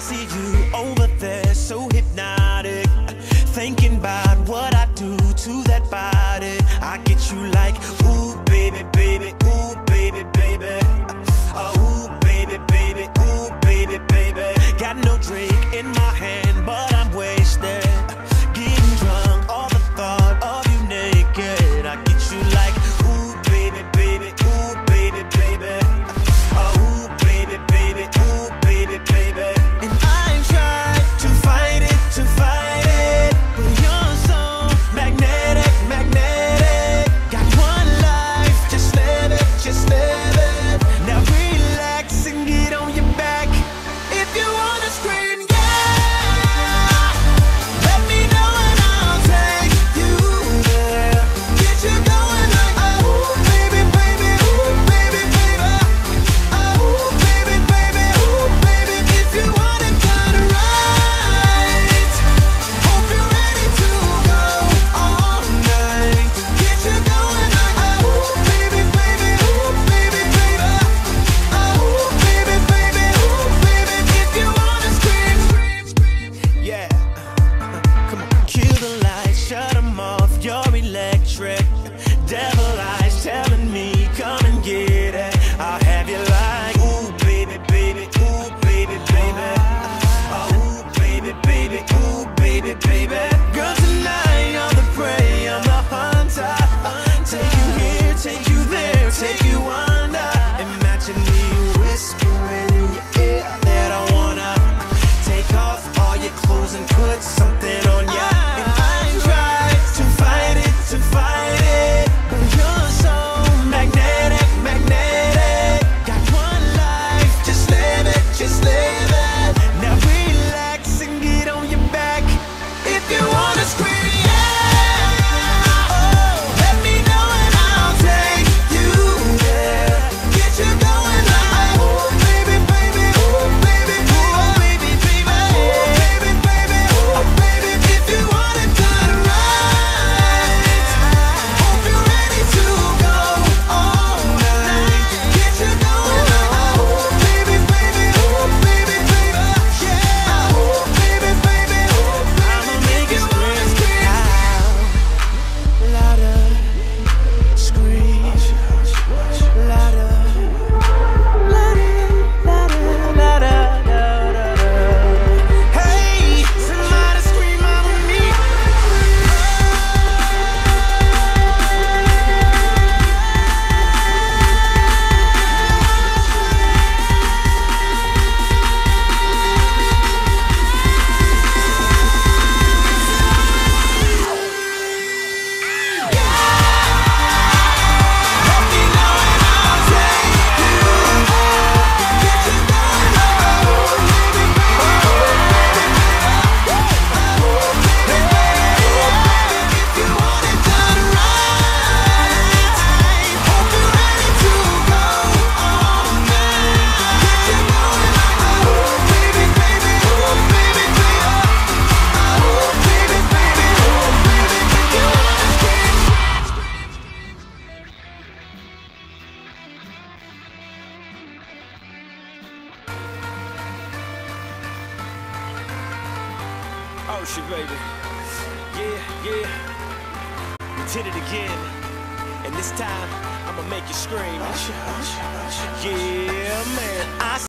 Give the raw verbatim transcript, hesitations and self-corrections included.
see you over there, so hypnotic. Thinking about what I do to that body. I get you like, ooh, baby, baby, ooh, baby, baby. Uh, ooh, baby, baby, ooh, baby, baby. Got no drink in my hand, but I'm wasted. Getting drunk, all the thought of you naked. I get you like, ooh, baby, baby, ooh, baby, baby. Uh, ooh, baby, baby, ooh, baby, baby. And I tried to fight it, to fight it, but you're so magnetic, magnetic. Got one life, just live it, just live it. Now relax and get on your back. If you wanna scream, yeah, let me know and I'll take you there. Get you going like, oh, baby, baby, ooh, baby, baby. Oh, baby, baby, ooh, baby. If you want it done right, hope you're ready to go all night. Get you going like, oh, baby, baby, ooh, baby, baby. Oh, baby, baby, ooh, baby. If you wanna scream, scream, scream. Yeah, come on. Kill the lights, shut them off, you're electric. Devil eyes telling me, come and get it. I'll have you like, ooh, baby, baby, ooh, baby, baby. Oh, ooh, baby, baby, ooh, baby, baby. Girl, tonight you're the prey, I'm the hunter. Take you here, take you there, take you under. Imagine me whispering in your ear that I wanna take off all your clothes and put something on ya. And I tried to fight it, to fight it, but you're so magnetic, magnetic. Got one life, just live it, just live it. Now relax and get on your back. If you wanna scream, yeah, oh, let me know and I'll take you there. Get you going like, oh, baby, baby, oh, baby, oh, baby, baby, oh, baby, baby, oh, baby. If you want it done right, hope you're ready to go all night. Get you going like, oh, baby, baby, oh, baby, baby, yeah, oh, baby, baby, oh, baby. I'ma make you wanna scream out louder, scream louder, louder, louder, louder. Hey, somebody scream out with me. Let me know and I'll take you. Get you going like, oh, baby, baby, if you want it done right, hope you're ready to go all night. Get you going like, oh, baby, baby, oh, baby, baby. Oh, baby, baby, oh, baby. If you wanna scream, oh, shit, baby. Yeah, yeah. We did it again. And this time, I'ma make you scream. Yeah, man. I